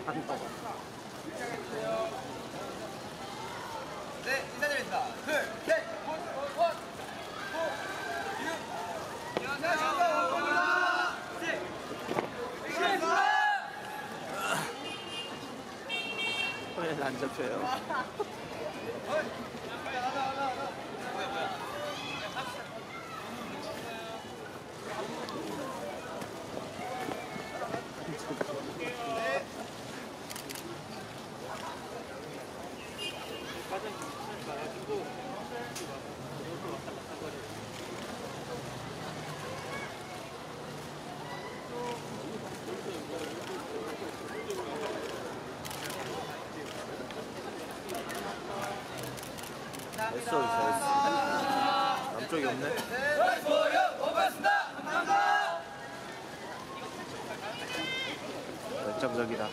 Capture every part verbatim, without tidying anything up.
네, 인사드립니다. 둘, 셋, 원, 원, 원, 유. 안녕하세요. 반갑습니다. 네. 반갑습니다. 왜 안 잡혀요? 뭐야, 뭐야. 네. 과장 귀찮지 말아주고 이것도 왔다 갔다 거려. 됐어, 됐어, 됐어. 남쪽이 없네. 네, 좋아요. 고맙습니다. 감사합니다. 열정적이다.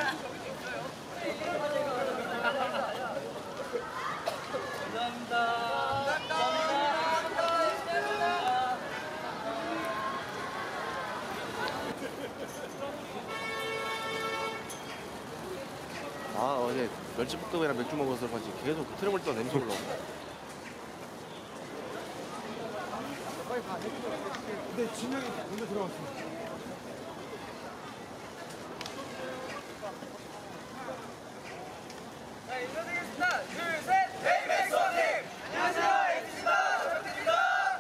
아, 어제 멸치볶음이랑 맥주 먹어서 그런지 계속 그 트러블 떠 냄새 올라오고. 근데 진영이 먼저 들어갔어. 자, 인사드리겠습니다. 둘, 셋. 베이백 수원님. 안녕하세요. 엑스입니다. 부탁드립니다.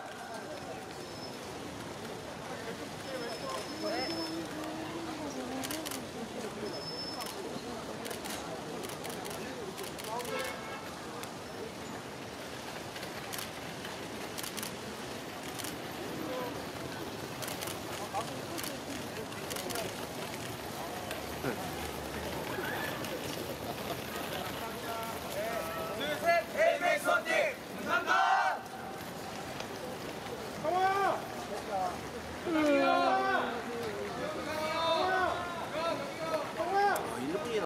네.